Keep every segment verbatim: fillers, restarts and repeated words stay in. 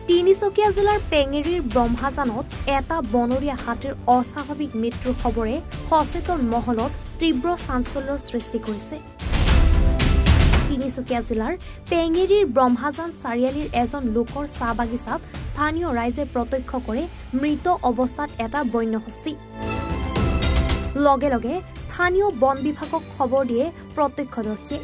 তিনিচুকীয়া জিলাৰ পেঙেৰীৰ ব্ৰহ্মাজানত এটা বনৰীয়া হাতীৰ অস্বাভাৱিক মৃত্যুৰ খবৰে সচেতন মহলত তীব্ৰ চাঞ্চল্যৰ সৃষ্টি কৰিছে। তিনিচুকীয়া জিলাৰ পেঙেৰীৰ ব্ৰহ্মাজান চাৰিআলিৰ এজন লোকৰ চাহ বাগিচাত স্থানীয় ৰাইজে প্ৰত্যক্ষ কৰে মৃত অৱস্থাত এটা বন্যহস্তী। লগে লগে স্থানীয় বন বিভাগক খবৰ দিয়ে প্ৰত্যক্ষদৰ্শীয়ে।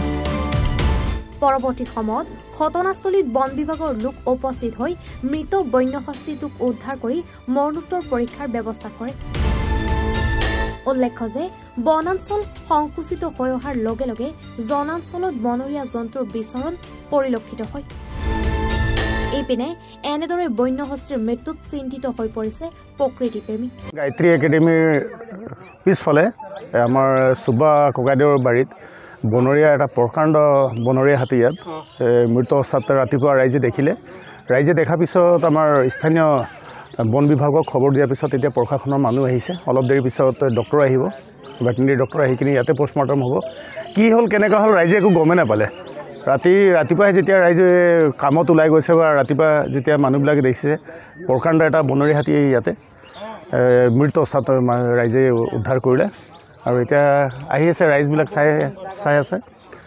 পৰৱৰ্তী সময়ত ঘটনাস্থলীত বন বিভাগৰ লোক উপস্থিত হৈ মৃত বন্যহস্তীটোক উদ্ধাৰ কৰি মৰণোত্তৰ পৰীক্ষাৰ ব্যৱস্থা কৰে। উল্লেখ্য যে বনাঞ্চল সংকুচিত হৈ অহাৰ লগে লগে জনাঞ্চলত বনৰীয়া জন্তুৰ বিচৰণ পৰিলক্ষিত হয়। এইপিনে এনেদৰে বন্যহস্তীৰ মৃত্যুত চিন্তিত হৈ পৰিছে প্ৰকৃতিপ্ৰেমী। গায়ত্ৰী একাডেমীৰ পিছফালে আমাৰ সুবা ককাইদেউৰ বাৰীত বনৰীয়া এটা প্ৰকাণ্ড বনৰীয়া হাতী ইয়াত মৃত অৱস্থাত ৰাতিপুৱা ৰাইজে দেখিলে। ৰাইজে দেখাৰ পিছত আমাৰ স্থানীয় বন বিভাগক খবৰ দিয়াৰ পিছত এতিয়া প্ৰশাসনৰ মানুহ আহিছে। অলপ দেৰি পিছত ডক্টৰ আহিব, ভেটেনেৰী ডক্টৰ আহি কিনে ইয়াতে পষ্টমৰ্টম হ'ব। কি হ'ল কেনেকুৱা হ'ল ৰাইজে একো গমেই নাপালে। ৰাতি ৰাতিপুৱাই যেতিয়া ৰাইজে কামত ওলাই গৈছে বা ৰাতিপুৱা যেতিয়া মানুহবিলাকে দেখিছে প্ৰকাণ্ড এটা বনৰীয়া হাতী ইয়াতে মৃত অৱস্থাত ৰাইজে উদ্ধাৰ কৰিলে। আৰু এতিয়া আহি আছে ৰাইজবিলাক চাই চাই আছে।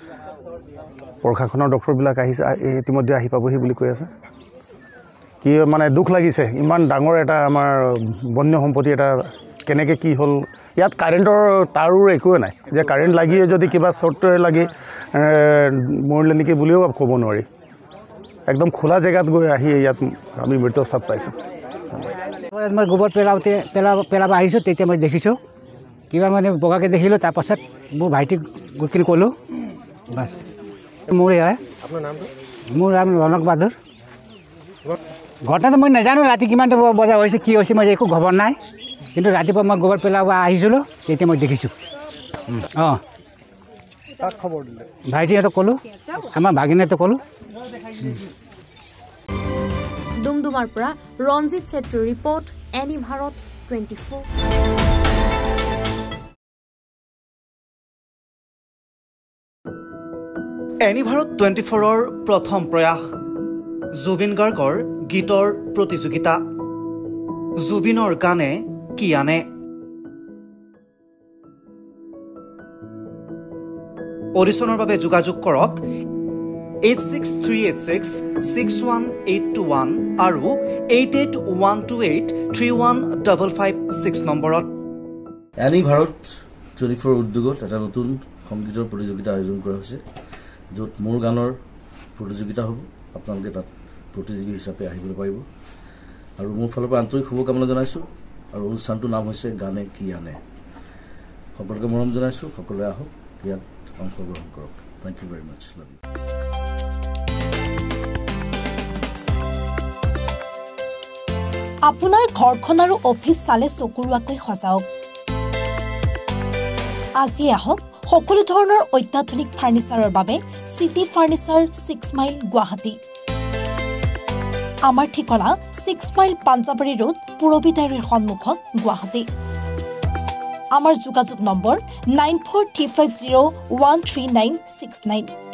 প্ৰশাসনৰ ডক্টৰবিলাক আহিছে, ইতিমধ্যে আহি পাবহি বুলি কৈ আছে। কি মানে দুখ লাগিছে, ইমান ডাঙৰ এটা আমাৰ বন্য সম্পত্তি এটা কেনেকৈ কি হ'ল। ইয়াত কাৰেণ্টৰ তাৰো একোৱে নাই যে কাৰেণ্ট লাগিয়ে যদি কিবা শ্বৰ্ট লাগি মৰিলে নেকি বুলিও ক'ব নোৱাৰি। একদম খোলা জেগাত গৈ আহি ইয়াত আমি মৃত অৱস্থাত পাইছোঁ। মই গোবৰ পেলাওঁতে পেলাব পেলাব আহিছোঁ, তেতিয়া মই দেখিছোঁ কিবা মানে বগাকৈ দেখিলোঁ। তাৰপাছত মোৰ ভাইটিক গৈ কিনে ক'লোঁ, বাছ মোৰে হয়। আপোনাৰ নামটো? মোৰ নাম ৰণক বাহাদুৰ। ঘটনাটো মই নাজানো ৰাতি কিমানটা বজা হৈছে, কি হৈছে মই একো খবৰ নাই। কিন্তু ৰাতিপুৱা মই গোবৰ পেলাব আহিছিলোঁ, তেতিয়া মই দেখিছোঁ। অঁ তাক খবৰ দিলে? ভাইটিহঁতক ক'লোঁ, আমাৰ ভাগিনীহঁতক ক'লোঁ। ডুমডুমাৰ পৰা ৰঞ্জিত ছেত্ৰীৰ report, any Bharat twenty four. Any Bharat twenty ফ'ৰৰ প্ৰথম প্ৰয়াস জুবিন গাৰ্গৰ গীতৰ প্ৰতিযোগিতা। জুবিনৰ গানে কি আনে। অডিশ্যনৰ বাবে যোগাযোগ কৰক eight six three eight six six one eight two one আৰু eight eight one two eight three one double five six নম্বৰত। এনি ভাৰত টুৱেণ্টি ফ'ৰ উদ্যোগত এটা নতুন সংগীতৰ প্ৰতিযোগিতা আয়োজন কৰা হৈছে, য'ত মোৰ গানৰ প্ৰতিযোগিতা হ'ব। আপোনালোকে তাত প্ৰতিযোগী হিচাপে আহিবলৈ পাৰিব। আৰু মোৰ ফালৰ পৰা আন্তৰিক শুভকামনা জনাইছোঁ। আৰু অনুষ্ঠানটোৰ নাম হৈছে গানে কি আনে। সকলোকে মৰম জনাইছোঁ, সকলোৱে আহক, ইয়াত অংশগ্ৰহণ কৰক। Thank you very much. Love you. আপোনাৰ ঘৰখন আৰু অফিচ চালে চকুৰোৱাকৈ সজাওক। আজি আহক সকলো ধৰণৰ অত্যাধুনিক ফাৰ্নিচাৰৰ বাবে city furniture six mile Guwahati. আমাৰ ঠিকনা six mile Panjabari road, Purabi ডায়েৰীৰ সন্মুখত, গুৱাহাটী। আমাৰ যোগাযোগ নম্বৰ nine four three five zero' one three nine six nine.